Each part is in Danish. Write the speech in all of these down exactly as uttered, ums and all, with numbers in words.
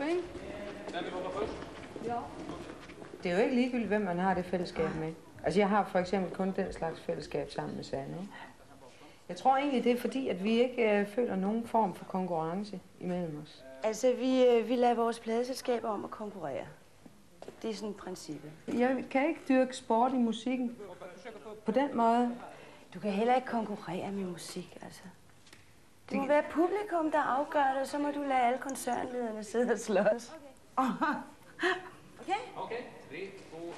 ikke? Ja. Det er jo ikke ligegyldigt, hvem man har det fællesskab med. Altså, jeg har for eksempel kun den slags fællesskab sammen med Sanne, ikke? Jeg tror egentlig, det er fordi, at vi ikke øh, føler nogen form for konkurrence imellem os. Altså, vi, øh, vi lader vores pladeselskaber om at konkurrere. Det er sådan et princip. Jeg kan ikke dyrke sport i musikken på den måde. Du kan heller ikke konkurrere med musik, altså. Det må være publikum, der afgør det, og så må du lade alle koncernlederne sidde og slås. Okay. Okay? Okay. tre, to,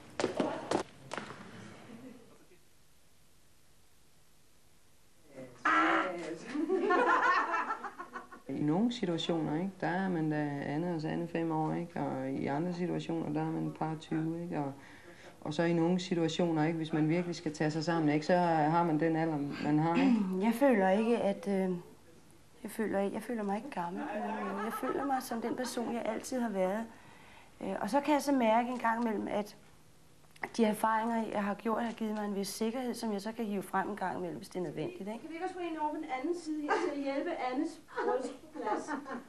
I nogle situationer, ikke, der er man da Anne og Sanne fem år, ikke, og i andre situationer, der er man et par tyve, ikke, og, og så i nogle situationer, ikke, hvis man virkelig skal tage sig sammen, ikke, så har man den alder, man har, ikke. Jeg føler ikke, at... Øh, jeg, føler, jeg føler mig ikke gammel, men jeg føler mig som den person, jeg altid har været. Øh, og så kan jeg så mærke en gang imellem, at de erfaringer, jeg har gjort, har givet mig en vis sikkerhed, som jeg så kan hive frem en gang imellem, hvis det er nødvendigt, ikke? Kan vi ikke også få en over på den anden side her til at hjælpe Annes brystplads?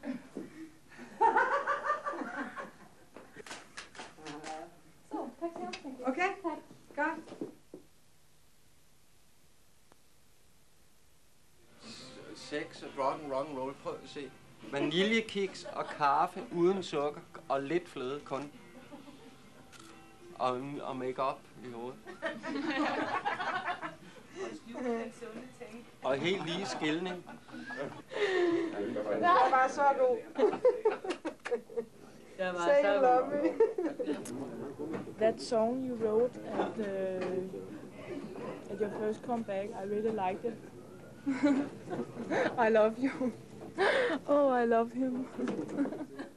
Så, tak til jer. Okay, godt. Sex og rock and rock and roll. Prøv at se. Vaniljekiks og kaffe uden sukker og lidt fløde kun. Og, og make-up i hovedet. Og helt lige skilning. Det var så god. Det var så lovely. That song you wrote at, uh, at your first comeback, I really liked it. I love you. Oh, I love him.